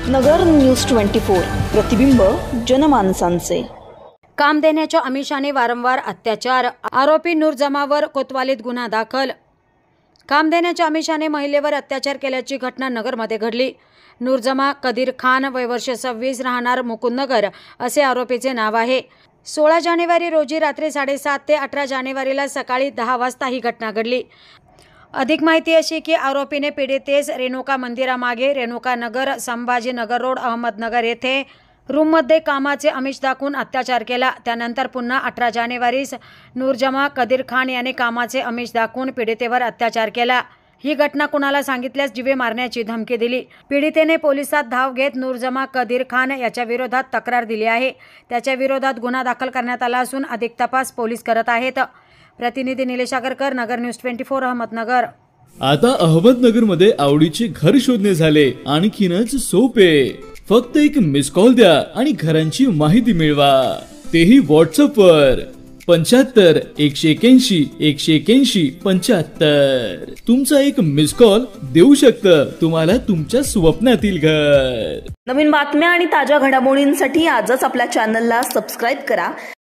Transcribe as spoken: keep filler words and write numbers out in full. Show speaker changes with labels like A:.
A: नगर news twenty four, प्रतिबिंब जनमानसांचे।
B: काम देण्याच्या आमिषाने वारंवार अत्याचार, आरोपी नूरजमावर कोतवालीत गुन्हा दाखल। काम देण्याच्या आमिषाने महिलेवर अत्याचार केल्याची घटना नगरमध्ये घडली। नूरजमा कदीर खान, वय वर्ष सव्वीस, राहणार मुकुंदनगर असे आरोपीचे नाव आहे। सोळा जानेवारी रोजी रात्री साडेसात ते अठरा जानेवारीला सकाळी दहा वाजता ही घटना घडली। अधिक माहिती अशी की आरोपीने पीडितेस रेणुका मंदिरामागे रेणुका नगर, संभाजीनगर रोड, अहमदनगर येथे रूममध्ये कामाचे आमिष दाखवून अत्याचार केला। त्यानंतर पुन्हा अठरा जानेवारीस नूरजमा कदीर खान याने कामाचे आमिष दाखवून पीडितेवर अत्याचार केला। ही घटना कुणाला सांगितल्यास जीवे मारण्याची धमकी दिली। पीडितेने पोलिसात धाव घेत नूरजमा कदीर खान याच्या विरोधात तक्रार दिली आहे। त्याच्या विरोधात गुन्हा दाखल करण्यात आला असून अधिक तपास पोलीस करत आहेत। प्रतिनिधी Nilesh Agarkar, Nagar news twenty four, Ahmednagar.
C: आता अहमदनगर मध्ये आवडीचे घर शोधणे झाले आणखीनच सोपे। फक्त एक मिस कॉल द्या आणि घरांची माहिती मिळवा, तेही व्हॉट्सअप वर पंच्याहत्तर एकशे एक्याऐंशी एकशे एक्याऐंशी पंच्याहत्तर। तुमचा एक मिस कॉल देऊ शकतं तुम्हाला तुमच्या स्वप्नातील घर।
A: नवीन बातम्या आणि ताज्या घडामोडींसाठी आजच आपल्या चॅनलला सबस्क्राईब करा।